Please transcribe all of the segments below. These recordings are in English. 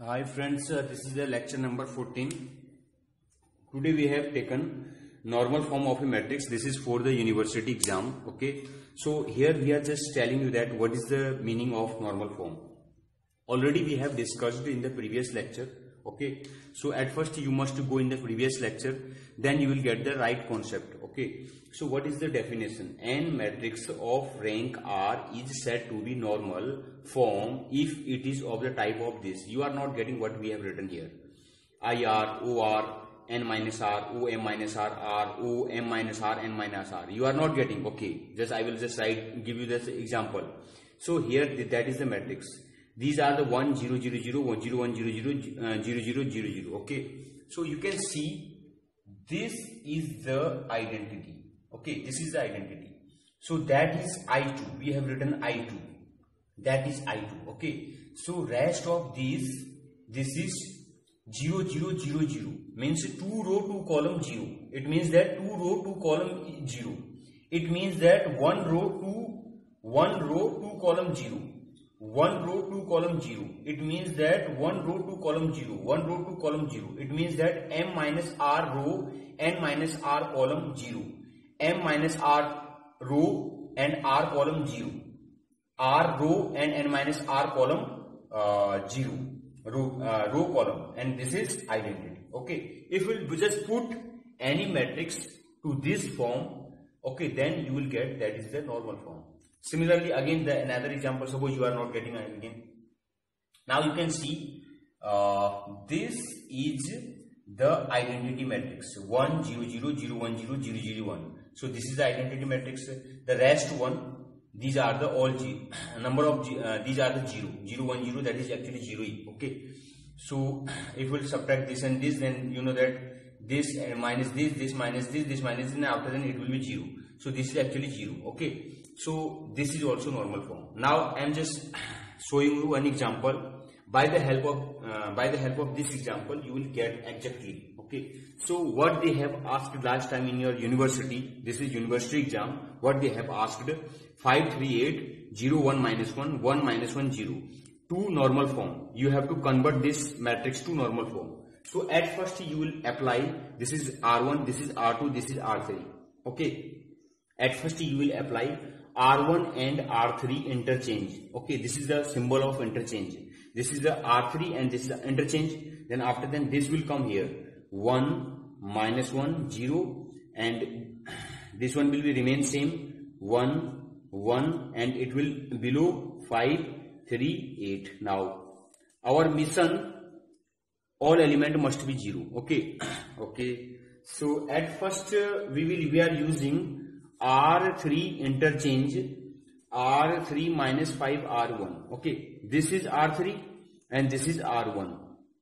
Hi friends, this is the lecture number 14. Today we have taken normal form of a matrix. This is for the university exam. Okay, so here we are just telling you that what is the meaning of normal form. Already we have discussed in the previous lecture. Okay, so at first you must go in the previous lecture, then you will get the right concept. Okay, so what is the definition? N matrix of rank R is said to be normal form if it is of the type of this. You are not getting what we have written here. IR, OR, N minus R, OM minus R, R, OM minus R, N minus R. You are not getting. Okay, just I will just give you this example. So here that is the matrix. These are the 1 0 0 0 1 0 1 0 0 0 0 0 0. Okay, so you can see this is the identity. Okay, this is the identity. So that is I2. We have written I2. That is I2. Okay, so rest of these, this is 0 0 0 0 means 2 row 2 column 0. It means that 2 row 2 column 0. It means that 1 row 2 column 0. 1 row 2 column 0. It means that 1 row 2 column 0. 1 row 2 column 0. It means that M minus R row N minus R column 0. M minus R row and R column 0. R row and N minus R column 0. Row column, and this is identity. Okay, if we just put any matrix to this form, okay, then you will get that is the normal form. Similarly, again another example, suppose you are not getting again. Now you can see this is the identity matrix 1 0 0 0 1 0 0 0 1. So this is the identity matrix. The rest one, these are the all G number of G, these are the 0 0 1 0, that is actually 0. Okay, so if we will subtract this and this, then you know that this minus this minus this minus this, and after then it will be 0. So this is actually 0. Okay, so this is also normal form. Now I am just showing you an example. By the help of this example, you will get exactly. Okay, so what they have asked last time in your university, this is university exam, what they have asked: 5 3 8 0 1 minus 1 1 minus 1 0 to normal form. You have to convert this matrix to normal form. So at first you will apply, this is R1, this is R2, this is R3. Okay, at first you will apply R1 and R3 interchange. Okay, this is the symbol of interchange. This is the R3 and this is the interchange. Then after then this will come here 1 minus 1 0, and this one will be remain same 1 1, and it will below 5 3 8. Now our mission, all element must be 0. Okay, okay. So at first we are using R3 interchange R3 minus 5 R1. Okay, this is R3 and this is R1.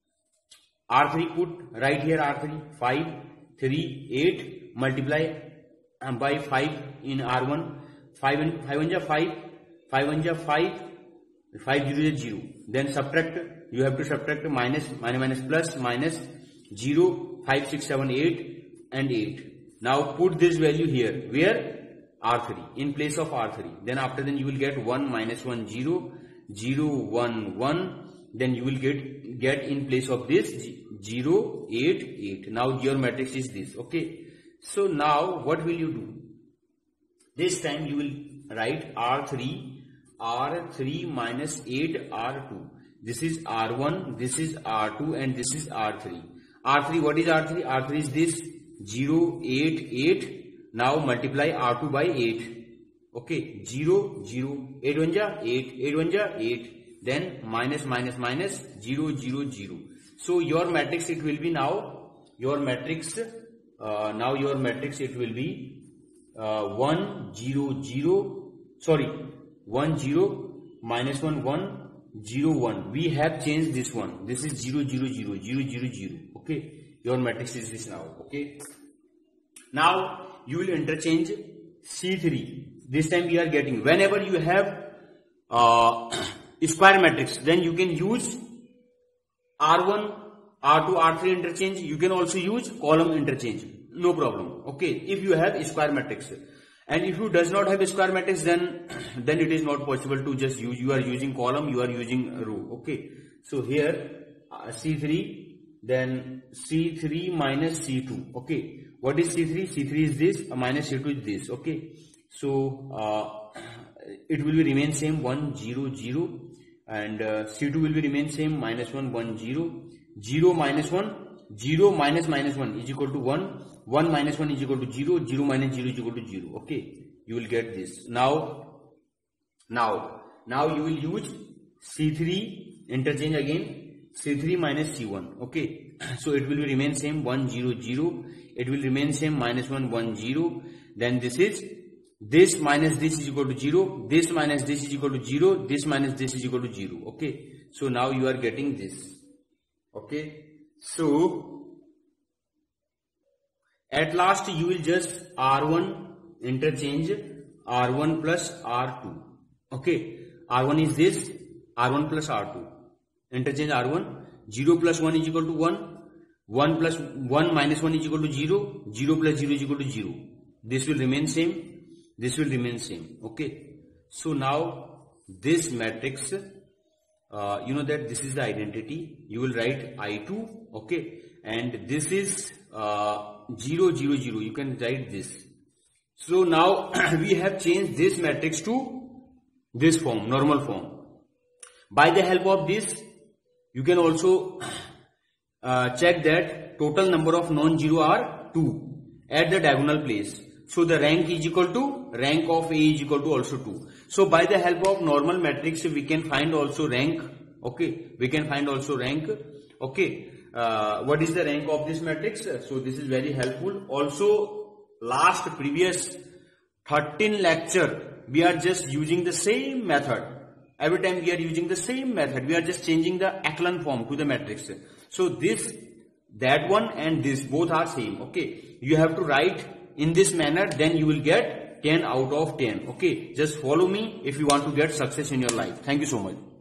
R3 put right here, R3 5 3 8 multiply by 5 in R1. 5 1 ja 5, 5 1 ja 5, 5 0 is 0. Then subtract, you have to subtract minus plus minus 0 5 6 7 8 and 8. Now put this value here, where? R3, in place of R3. Then after then you will get 1 minus 1 0 0 1 1. Then you will get in place of this 0 8 8. Now your matrix is this. Okay, so now what will you do? This time you will write R3 minus 8 R2. This is R1, this is R2, and this is R3. R3, what is R3? R3 is this 0 8 8. Now multiply R2 by 8. Okay, 0 0 8 1 ja 8, 8 1 ja 8. Then minus 0 0 0. So your matrix, it will be now your matrix. Now your matrix, it will be 1 0 0. Sorry, 1 0 minus 1 1 0 1. We have changed this one. This is 0 0 0 0 0 0. Okay, your matrix is this now. Okay, now you will interchange C3. This time we are getting, whenever you have square matrix, then you can use R1, R2, R3 interchange. You can also use column interchange. No problem. Okay, if you have square matrix. And if you does not have a square matrix, then it is not possible to just use. You are using column, you are using row. Okay, so here C3, then C3 minus C2. Okay, what is C3? C3 is this, minus C2 is this. Okay, so it will be remain same 1 0 0, and C2 will be remain same minus 1 1 0 0 minus 1 0 minus minus 1 is equal to 1, 1 minus 1 is equal to 0, 0 minus 0 is equal to 0. Okay, you will get this. Now you will use C3 interchange again, C3 minus C1. Okay, so it will be remain same 1 0 0, it will remain same minus 1 1 0, then this minus this is equal to 0, this minus this is equal to 0, this minus this is equal to 0. Okay, so now you are getting this. Okay, so at last you will just R1 interchange R1 plus R2. Okay, R1 is this, R1 plus R2, interchange R1, 0 plus 1 is equal to 1, 1 plus 1 minus 1 is equal to 0, 0 plus 0 is equal to 0. This will remain same, this will remain same. Okay, so now this matrix, you know that this is the identity, you will write I2. Okay, and this is 0 0 0, you can write this. So now we have changed this matrix to this form, normal form. By the help of this, you can also check that total number of non-zero are 2 at the diagonal place. So the rank is equal to, rank of A is equal to also 2. So by the help of normal matrix, we can find also rank. Okay, we can find also rank. Okay, what is the rank of this matrix? So this is very helpful. Also, last previous 13 lecture, we are just using the same method. Every time we are using the same method, we are just changing the echelon form to the matrix. So this, that one and this both are same. Okay, you have to write in this manner, then you will get 10 out of 10. Okay, just follow me if you want to get success in your life. Thank you so much.